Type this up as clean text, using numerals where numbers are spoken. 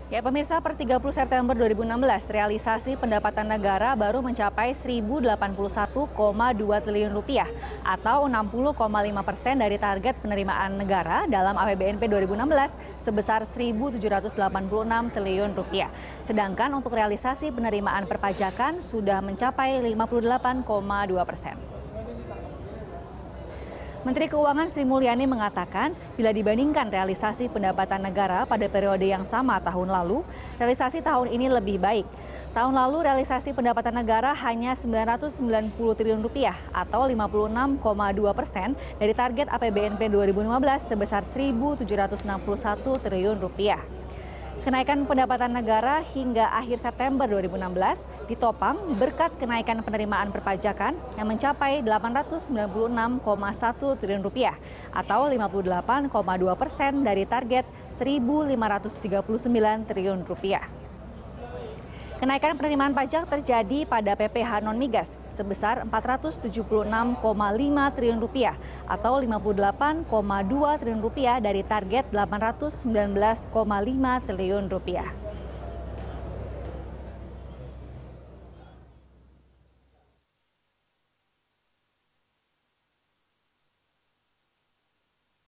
Ya pemirsa, per 30 September 2016, realisasi pendapatan negara baru mencapai 1.081,2 triliun rupiah atau 60,5% dari target penerimaan negara dalam APBNP 2016 sebesar 1.786 triliun rupiah. Sedangkan untuk realisasi penerimaan perpajakan sudah mencapai 58,2%. Menteri Keuangan Sri Mulyani mengatakan, bila dibandingkan realisasi pendapatan negara pada periode yang sama tahun lalu, realisasi tahun ini lebih baik. Tahun lalu realisasi pendapatan negara hanya 990 triliun rupiah atau 56,2% dari target APBNP 2015 sebesar 1.761 triliun rupiah. Kenaikan pendapatan negara hingga akhir September 2016 ditopang berkat kenaikan penerimaan perpajakan yang mencapai 896,1 triliun rupiah atau 58,2% dari target 1.539 triliun rupiah. Kenaikan penerimaan pajak terjadi pada PPh non-migas sebesar 476,5 triliun rupiah atau 58,2 triliun rupiah dari target 819,5 triliun rupiah.